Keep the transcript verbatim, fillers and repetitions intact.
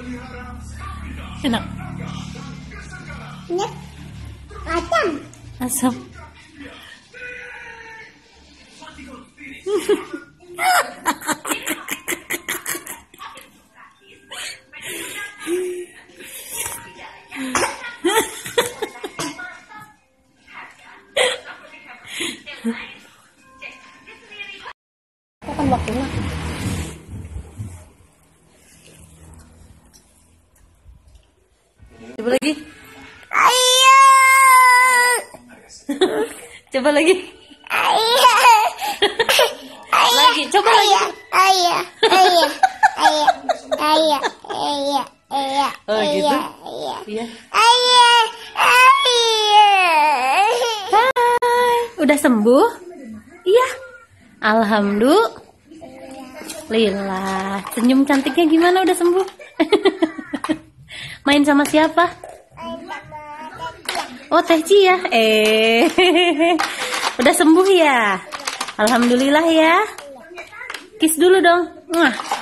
Enak. Enak. Asam. Asam. Kapan waktunya? Coba lagi. Ayo. Coba lagi. Ayo. Lagi, coba lagi. Ayo. Ayo. Ayo. Ayo. Ayo. Ayo. Oh, gitu? Ayo. Iya. Ayo. Ayo. Hai. Udah sembuh? Iya. Alhamdulillah. Senyum cantiknya gimana udah sembuh? Main sama siapa? Oh, Teh Cia. Eh. Udah sembuh ya? Alhamdulillah ya. Kiss dulu dong. Mwah.